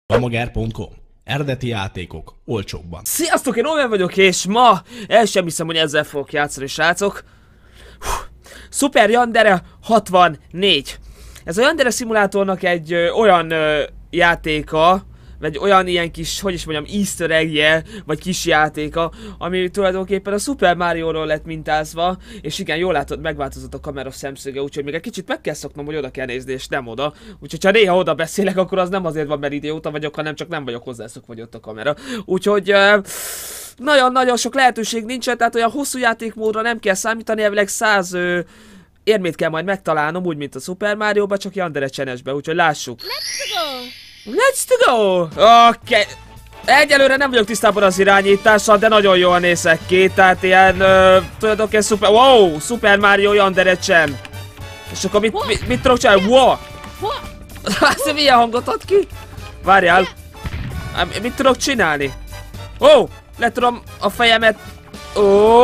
Amager.com. Eredeti játékok olcsóbban. Sziasztok, én Omen vagyok, és ma el sem hiszem, hogy ezzel fogok játszani, srácok. Super Yandere 64. Ez a Yandere szimulátornak egy olyan játéka, vagy olyan ilyen kis, hogy is mondjam, easter egg-je, vagy kis játéka, ami tulajdonképpen a Super Mario-ról lett mintázva, és igen, jól látod, megváltozott a kamera szemszöge, úgyhogy még egy kicsit meg kell szoknom, hogy oda kell nézni, és nem oda. Úgyhogy ha néha oda beszélek, akkor az nem azért van, mert idióta vagyok, hanem csak nem vagyok hozzászokva, hogy ott a kamera. Úgyhogy nagyon-nagyon sok lehetőség nincsen, tehát olyan hosszú játékmódra nem kell számítani, elvileg 100 érmét kell majd megtalálnom, úgy, mint a Super Mario-ba, csak Yandere csenesbe, úgyhogy lássuk. Let's go! Oké. Egyelőre nem vagyok tisztában az irányítással, de nagyon jól nézek ki, tehát ilyen, tulajdonképpen szuper... Wow! Super Mario Yandere csen. És akkor mit tudok csinálni? Wow! Ez milyen hangot ad ki? Várjál. Mit tudok csinálni? Ó! Le tudom a fejemet... Ó!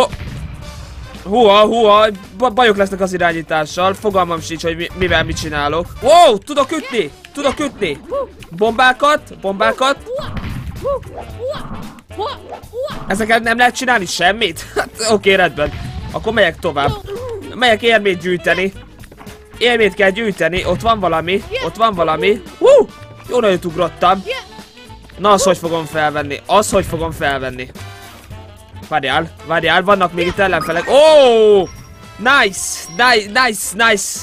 Húha! Bajok lesznek az irányítással, fogalmam sincs, hogy mivel mit csinálok. Wow! Tudok ütni! Tudok ütni! Bombákat! Ezeket nem lehet csinálni semmit? Hát oké, rendben. Akkor megyek tovább. Megyek érmét gyűjteni. Érmét kell gyűjteni, ott van valami. Jó nagyot ugrottam. Na, azt hogy fogom felvenni? Várjál, vannak még itt ellenfelek. Nice!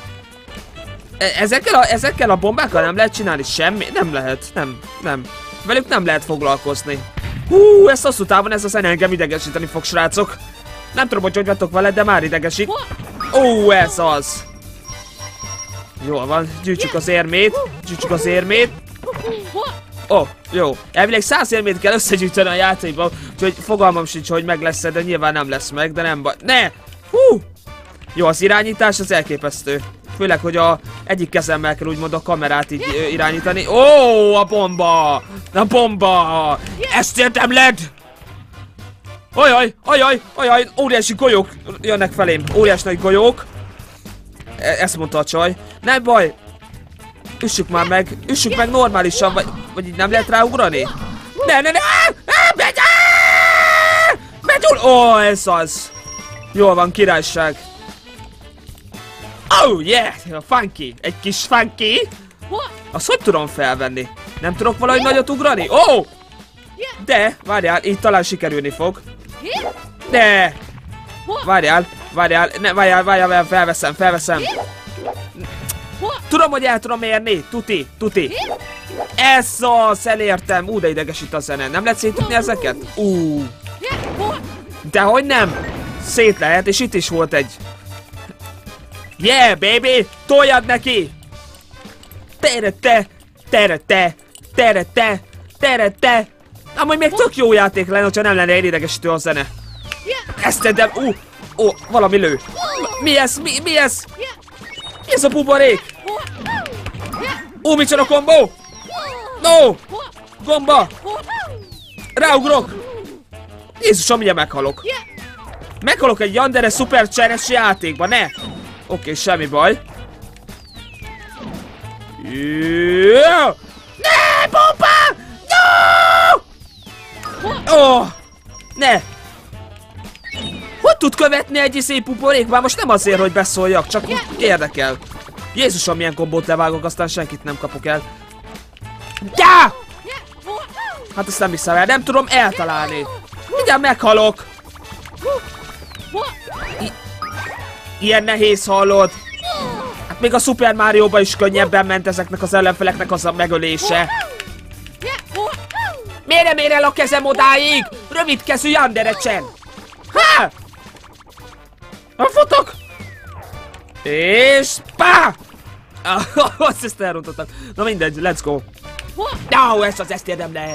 Ezekkel a bombákkal nem lehet csinálni semmi? Nem lehet, nem. Velük nem lehet foglalkozni. Ez hosszú távon, ez aztán engem idegesíteni fog, srácok. Nem tudom, hogy vagytok vele, de már idegesít. Ez az. Jól van, gyűjtsük az érmét. Jó. Elvileg 100 érmét kell összegyűjteni a játékban, úgyhogy fogalmam sincs, hogy meg lesz, de nyilván nem lesz meg, de nem baj. Ne! Jó, az irányítás az elképesztő. Főleg, hogy egyik kezemmel kell úgymond a kamerát így irányítani. A bomba! Ezt értem, led! Ajaj! Óriási golyók jönnek felém. Óriás nagy golyók. Ezt mondta a csaj. Nem baj! Üssük meg normálisan, vagy így nem lehet ráugrani? Ne! Begyúl! Ez az! Jól van, királyság. Funky! Egy kis funky! Azt hogy tudom felvenni? Nem tudok valahogy nagyot ugrani? De, várjál, így talán sikerülni fog. De! Várjál, felveszem. Tudom, hogy el tudom érni, tuti. Ez az, elértem. De idegesít a zene. Nem lehet szétütni ezeket? Dehogy nem. Szét lehet, és itt is volt egy. Yeah, baby! Toljad neki! Terete! Amúgy még tök jó játék lenne, hogyha nem lenne idegesítő a zene. Ezt tedem! Valami lő. Mi ez? Mi ez? Mi ez a buborék? Micsoda kombó! No! Gomba! Ráugrok! Jézusom, mindjárt meghalok. Meghalok egy Yandere szuper csenes játékban, ne! Oké, semmi baj. Ne, bomba! No! Ne! Hogy tud követni egy szép buborék? Már most nem azért, hogy beszóljak, csak érdekel. Jézusom, milyen kombót levágok, aztán senkit nem kapok el. Ja! Hát ezt nem hiszem el, nem tudom eltalálni. Mindjárt meghalok. Ilyen nehéz, hallod? Hát még a Super Mario-ba is könnyebben ment ezeknek az ellenfeleknek az a megölése. Miért nem ér el a kezem odáig? Rövidkezű Yandere csen. Futok! És pá! Ezt elrontottam. Na mindegy, let's go. Ezt érdemled.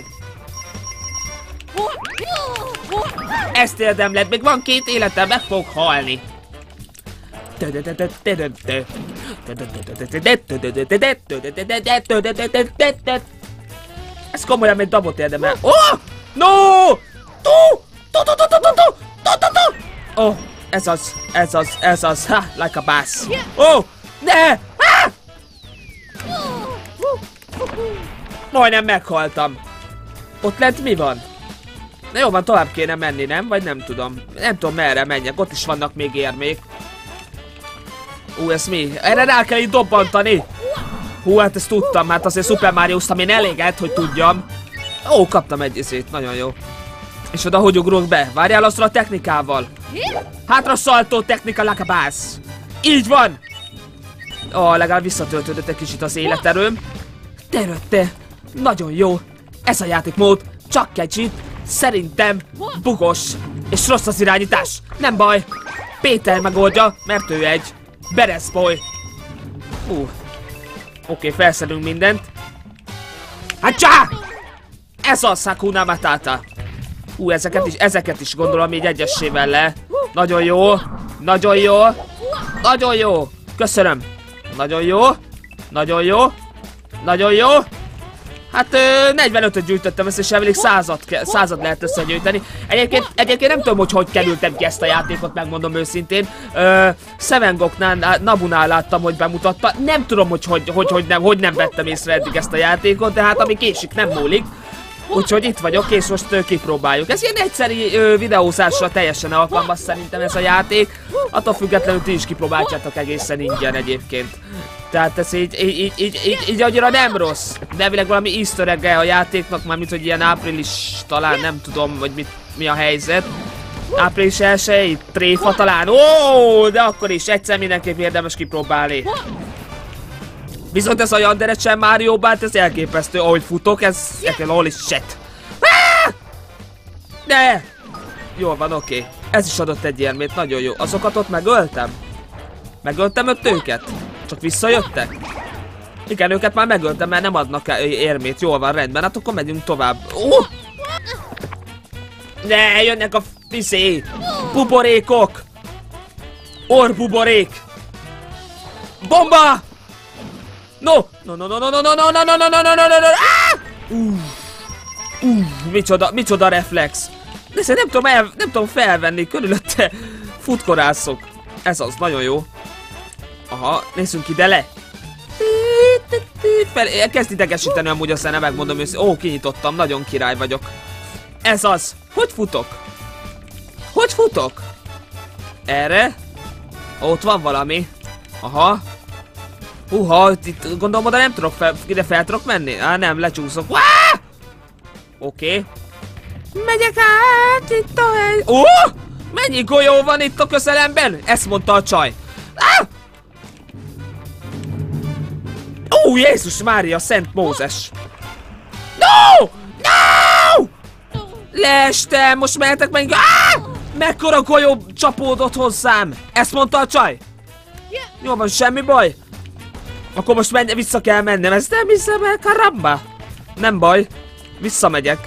Ezt érdemled, még van 2 életem, meg fog halni. Ez komolyan egy dabot érdemel. No! Ez az, like a bass. Ne! Majdnem meghaltam. Ott lent mi van? Na jó van, tovább kéne menni, nem? Vagy nem tudom. Nem tudom merre menjek, ott is vannak még érmék. Ez mi? Erre rá kell itt dobbantani. Hát ezt tudtam, hát azért Super Mario-ztam én eléget, hogy tudjam. Kaptam egy izét, nagyon jó. És oda hogy ugrok be? Várjál azra a technikával. Hátra szaltó technika lakabász. Így van! Legalább visszatöltődött egy kicsit az életerőm. Te, nagyon jó. Ez a játékmód, csak kicsit. Szerintem bugos. És rossz az irányítás. Nem baj. Péter megoldja, mert ő egy bereszboly. Oké, felszedünk mindent. Hacsá! Ez a Hakuna Matata. Ezeket is gondolom így egyessével le. Nagyon jó. Nagyon jó. Nagyon jó. Köszönöm. Nagyon jó. Nagyon jó. Nagyon jó. Hát 45-öt gyűjtöttem ezt, és elvileg 100-at lehet összegyűjteni. Egyébként nem tudom, hogy kerültem ki ezt a játékot, megmondom őszintén. Sevengoknál, Nabunál láttam, hogy bemutatta. Nem tudom, hogy nem vettem észre eddig ezt a játékot, de hát ami késik, nem múlik. Úgyhogy itt vagyok, és most kipróbáljuk. Ez ilyen egyszeri videózásra teljesen alkalmas szerintem ez a játék. Attól függetlenül ti is kipróbáljátok egészen ingyen egyébként. Tehát ez így annyira nem rossz. De elvileg valami easter egg a játéknak, mármint hogy ilyen április talán, nem tudom, hogy mi a helyzet. Április 1-i tréfa talán. De akkor is egyszer mindenképp érdemes kipróbálni. Viszont ez a Yandere sem Mario Bart, ez elképesztő, ahogy futok, ez holy shit. De! Jól van, oké. Ez is adott egy érmét, nagyon jó. Azokat ott megöltem? Megöltem őket? Csak visszajöttek? Igen, őket már megöltem, mert nem adnak érmét. Jól van, rendben, hát akkor megyünk tovább. Ne, jönnek a buborékok! Orbuborék! Bomba! No! Micsoda reflex. De nem tudom felvenni, körülötte futkorászok. Ez az, nagyon jó. Aha, nézzünk ide le. Kezd idegesíteni amúgy, aztán nem megmondom őszintén. Kinyitottam, nagyon király vagyok. Ez az. Hogy futok? Hogy futok? Erre? Ott van valami. Aha. Itt gondolom oda nem tudok ide fel tudok menni? Nem, lecsúszok. Oké. Megyek át itt a hely. Mennyi golyó van itt a közelemben? Ezt mondta a csaj. Jézus Mária, Szent Mózes. No! Leestem, most mehetek meg. Mekkora golyó csapódott hozzám. Ezt mondta a csaj. Jó van, semmi baj. Akkor most vissza kell mennem, ezt nem hiszem el, karamba! Nem baj, visszamegyek.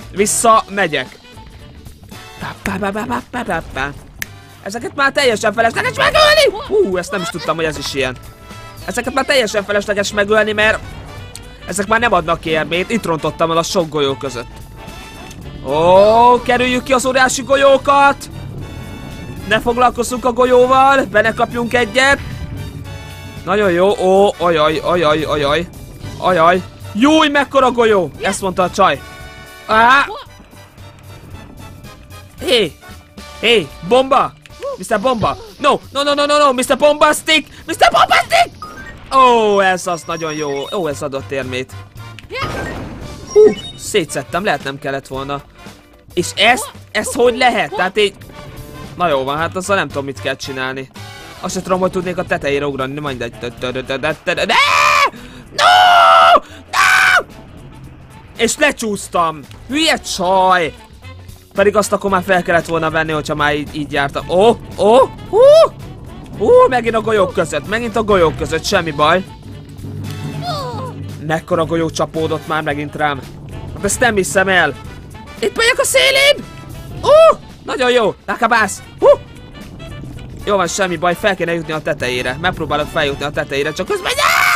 Ezeket már teljesen felesleges megölni! Ezt nem is tudtam, hogy ez is ilyen. Ezeket már teljesen felesleges megölni, mert ezek már nem adnak érmét, itt rontottam el a sok golyó között. Kerüljük ki az óriási golyókat! Ne foglalkozzunk a golyóval, be ne kapjunk egyet. Nagyon jó, ajaj. Júj, mekkora golyó! Ezt mondta a csaj. Hé, bomba! Mr. Bomba! No, Mr. Bombastic! Mr. Bombastic! Ez az nagyon jó. Ez adott érmét. Szétszedtem, lehet nem kellett volna. És ezt hogy lehet? Tehát így... Na jó van, hát azzal nem tudom mit kell csinálni. Azt sem tudom, hogy tudnék a tetejére ugrani, mindegy. No! És lecsúsztam! Hülye csaj! Pedig azt akkor már fel kellett volna venni, hogyha már így jártam. Megint a golyók között, semmi baj. Mekkora golyó csapódott már megint rám. Hát ezt nem hiszem el. Itt megyek a szélén! Nagyon jó! Lakabász! Jó van, semmi baj, fel kéne jutni a tetejére. Megpróbálok feljutni a tetejére, csak közben...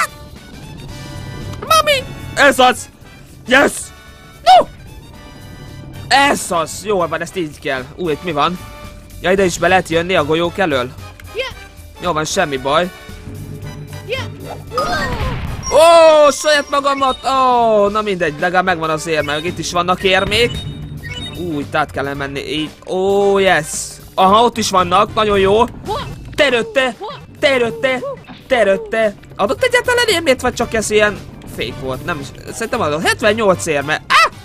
Mami! Ez az! Yes! No! Ez az! Jó van, ezt így kell. Itt mi van? Ja, ide is be lehet jönni a golyók elől? Jó van, semmi baj. Ó, saját magamat! Ó, na mindegy, legalább megvan az érme, meg itt is vannak érmék. Itt át kellene menni, így. Ó, yes. Aha, ott is vannak, nagyon jó. Terötte. Adott egyáltalán érmét, vagy csak ez ilyen fake volt? Nem, szerintem adott. 78 érme.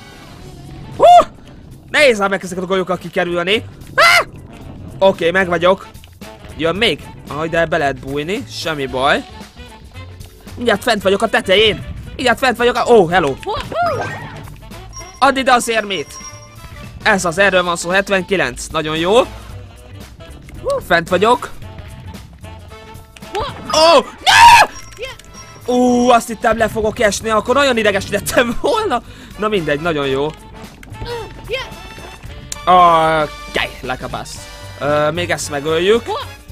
Nehéz ám meg ezeket a golyokat kikerülni. Oké, meg vagyok. Jön még? De be lehet bújni, semmi baj. Mindjárt fent vagyok a tetején. Hello. Add ide az érmét. Ez az, erről van szó, 79. Nagyon jó. Fent vagyok. Azt hittem le fogok esni, akkor nagyon ideges lettem volna. Na mindegy, nagyon jó. Like a bus. Még ezt megöljük.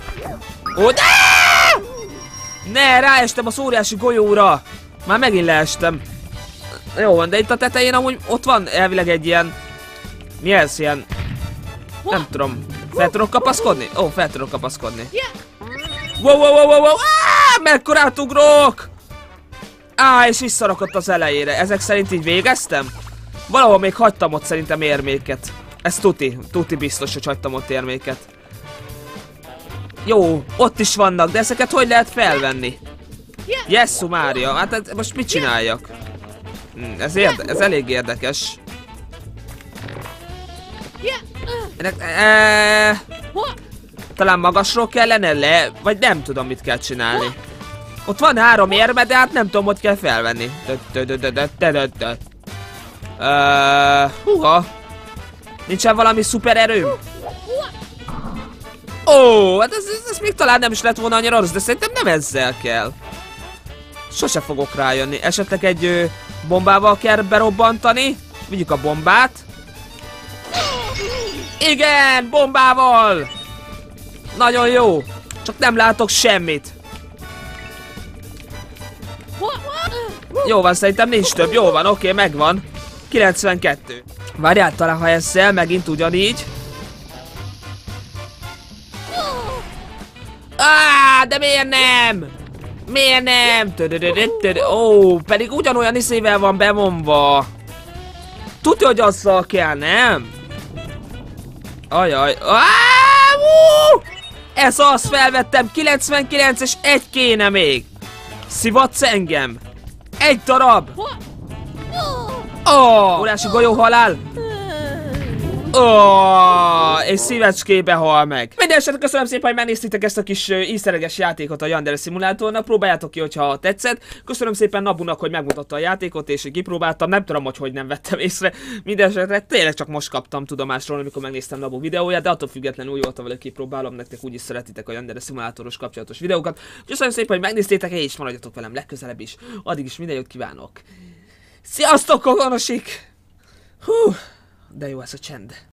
Ne, ráestem az óriási golyóra. Már megint leestem. Jó van, de itt a tetején amúgy ott van elvileg egy ilyen... Mi ez? Ilyen... Nem tudom. Fel tudok kapaszkodni? Fel tudok kapaszkodni. Wow! Mekkorát ugrok! És visszarakott az elejére. Ezek szerint így végeztem? Valahol még hagytam ott szerintem érméket. Ez tuti biztos, hogy hagytam ott érméket. Jó, ott is vannak, de ezeket hogy lehet felvenni? Jessu Mária, hát most mit csináljak? Ez elég érdekes. Talán magasról kellene vagy nem tudom mit kell csinálni. Ott van 3 érme, de hát nem tudom, hogy kell felvenni. Húha. Nincsen valami szuper erőm? Hát ez még talán nem is lett volna annyira rossz, de szerintem nem ezzel kell. Sose fogok rájönni. Esetleg egy bombával kell berobbantani. Vigyük a bombát. Igen, bombával! Nagyon jó. Csak nem látok semmit. Jó van, szerintem nincs több. Jó van, oké, megvan. 92. Várjál, talán ha ezzel megint ugyanígy. De miért nem? Miért nem? Pedig ugyanolyan iszével van bevonva. Tudja, hogy azzal kell, nem? Ajaj. Ez az, felvettem. 99 és 1 kéne még. Szivatsz engem. 1 darab. Óriási golyó halál. És szívecskébe hal meg. Mindenesetre köszönöm szépen, hogy megnéztétek ezt a kis easter-egges játékot a Yandere szimulátornak. Próbáljátok ki, hogyha tetszett. Köszönöm szépen Nabunak, hogy megmutatta a játékot, és hogy kipróbáltam. Nem tudom, hogy nem vettem észre. Mindenesetre tényleg csak most kaptam tudomásról, amikor megnéztem Nabu videóját, de attól függetlenül úgy voltam vele, kipróbálom. Nektek úgyis szeretitek a Yandere szimulátoros kapcsolatos videókat. Köszönöm szépen, hogy megnéztétek, és maradjatok velem legközelebb is. Addig is minden jót kívánok. Sziasztok, kokonosik! De jó ez a csend.